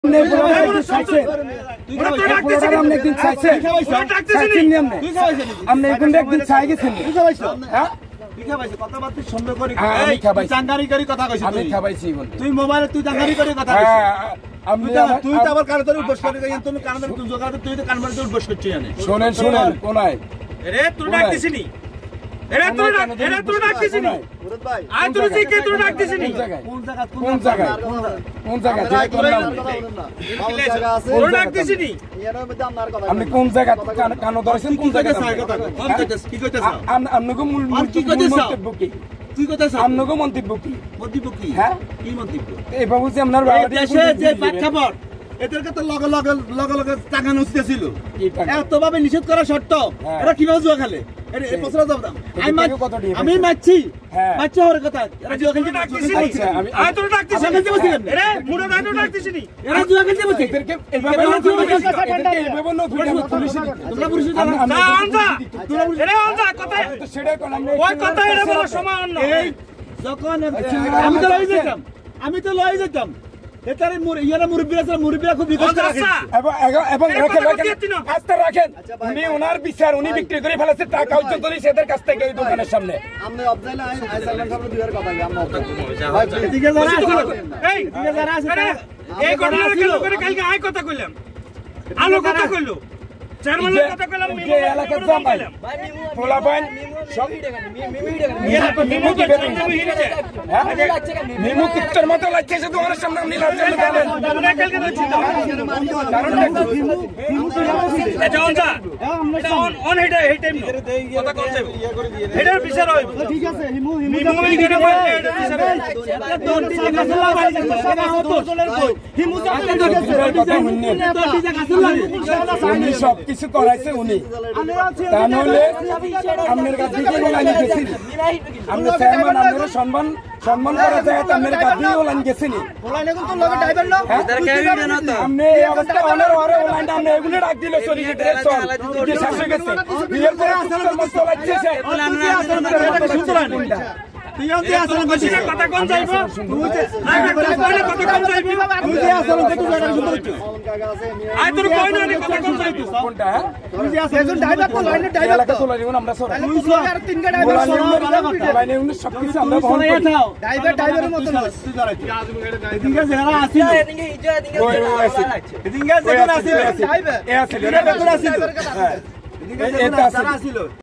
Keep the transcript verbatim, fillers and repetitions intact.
একদিন চাইছে আপনি একদিন চাই গেছেন তুই মোবাইলে তুই জাঙ্গারি করে কথা তুই তো আবার কানে তোর উদ্বোস করে তুমি কানে তুই তুই তো কানে তোর উদ্বোস করছিস জানে শোনেন শোনেন কোনায় রে তুই ডাকতেছিনি এরা তুই এরা তুই ডাকতেছিনি মুরাদ ভাই আয় তুই যে কে তুই ডাকতেছিনি কোন জায়গা কোন জায়গা কোন জায়গা কোন জায়গা আছে তুই ডাকতেছিনি এর মধ্যে আমার কথা আপনি কোন জায়গা কানো ধরেছেন কোন জায়গা কোন কইতেছ কি কইতেছ আমনগো মূল কি মন্তব্য কি তুই কইতেছ আমনগো মন্তব্য কি মন্তব্য কি হ্যাঁ কি মন্তব্য এই বাবু যে আপনার দেশে যে প্রেক্ষাপট এদেরকে তো লগে লগে লগে লগে টাকা নুচতেছিল এত ভাবে নিষেধ করা শর্ত এরা কিভাবে জুয়া খেলে এই পছরা দাম আমি আমি মারছি মারছি ওর কথা এরা জুয়া খেলতে ডাকতেছিস আমি আয় তুই ডাকতেছিস রে মুড়ো ডাইনো ডাকতেছিস এরা জুয়া খেলতে বসে এদেরকে এইভাবে না এইভাবে না পুলিশ তোমরা পুলিশ না আনজা রে আনজা কথা সেটা কোন আমরা ওই কথা এর বড় সময় অন্য এই যখন আমি তো লই যেতাম আমি তো লই যেতাম এটারে মুরব্বি ইয়ারা মুরব্বি আছে মুরব্বিরা খুব বিকষ্ট রাখে এবং এবং রাখেন রাখেন আস্তে রাখেন উনি ওনার বিচার উনি বিক্রি করে ফেলেছে টাকা উচ্চ করে সেদের কাছ থেকে এই দোকানের সামনে আমরা অবজাইলে আই আইসালাম সাহেব দুইয়ের কথা আমরা ভাই এদিকে যারা আছে এই এদিকে যারা আছে এই ঘটনা কেন করে কালকে আই কথা কইলাম আলো কথা কইলো চেয়ারম্যানের কথা কইলাম মিমু এলাকার জামাই ভাই মিমু পোলা ভাই সব মিমু কি বেরেন মিমু কিচ্ছর মতো লাগছে সে তোমার সামনে আপনি লাগছেন বলেন আমরা কালকে বলছি কারণ মিমু তো এটা অন যা এটা অন অন হেডে এই টাইম কথা কোন যাবে হেডের বিচার হইব ঠিক আছে মিমু মিমু এই করে বলে এটা বিচার হইব তোর দিকে কাছে লাগাই সব তোর চলের কই মিমু যাতে তোর দিকে কাছে লাগে উনি সব কিছু করাইছে উনি তাহলে আপনার কাছে লাইনে গেছি আমরা চেয়ারম্যান আপনার সম্মান সম্মান করা যায় আপনার কাছেও লাইন গেছিনি ওলাইনে কোন লগে ড্রাইভার না আপনি এই অবস্থা অনার ওরে ওলাইনটা আপনি এগুলো রাখ দিলে সরি যে ড্রেস চল যে শেষ হয়ে গেছে বিয়ের পরে আসলে মস্ত লাগছে সে তুই আনতে আসলে বসে কথা কোন যাইবো তুই যে না কথা কইলে কথা কোন যাইবো তুই যে আসলে দেখু জায়গা সুন্দর হচ্ছে আয় তোর কই না কথা কোন যাইবো কোনটা হ্যাঁ তুই যে আসলে একজন ড্রাইভার তো লাইনে ড্রাইভার এলাকা চলে যাবেন আমরা সর দুইশো আর তিনটা ড্রাইভার লাইনে উনি সব কিছু আমরা বহন করি ড্রাইভার ড্রাইভারের মত না তুই ধরে এদিকে যারা আছে এদিকে এদিকে ওই ওই আছে এদিকে যারা আছে ড্রাইভার এ আছে ড্রাইভার আছে হ্যাঁ এদিকে যারা আছে